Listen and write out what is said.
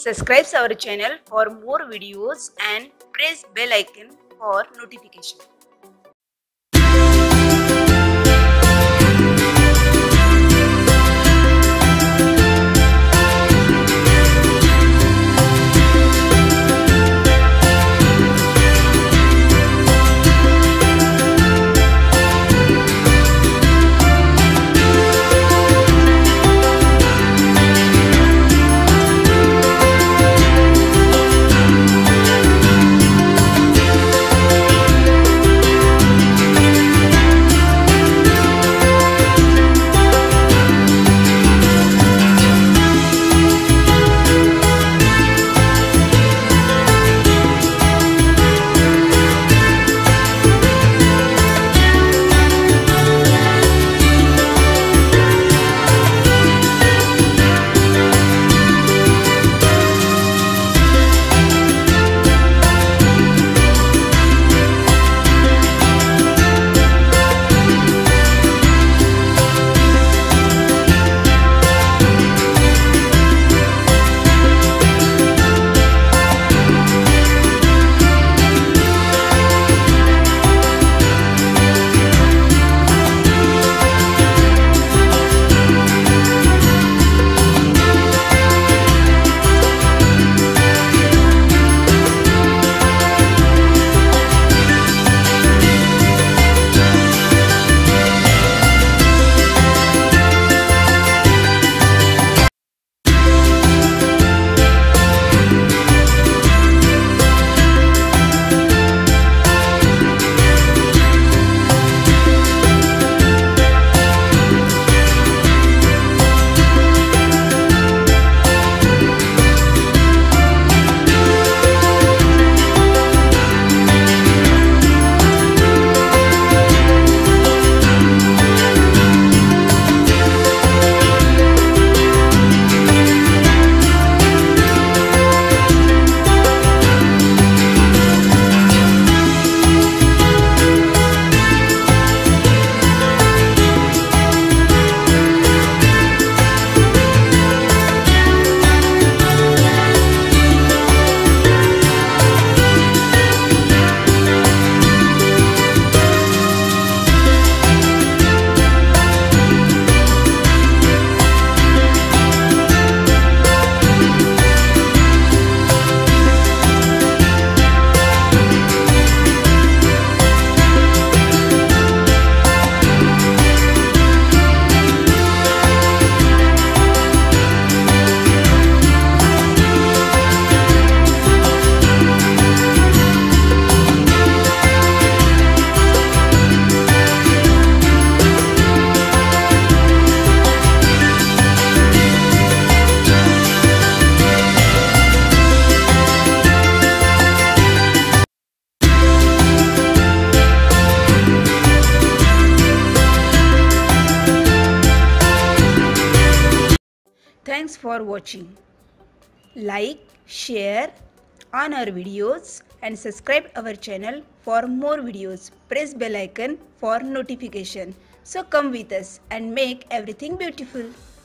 Subscribe our channel for more videos and press bell icon for notification. Thanks for watching. Like, share on our videos and subscribe our channel for more videos. Press bell icon for notification. So come with us and make everything beautiful.